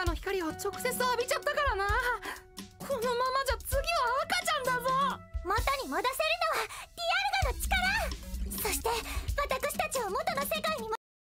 の光を直接浴びちゃったからな。このままじゃ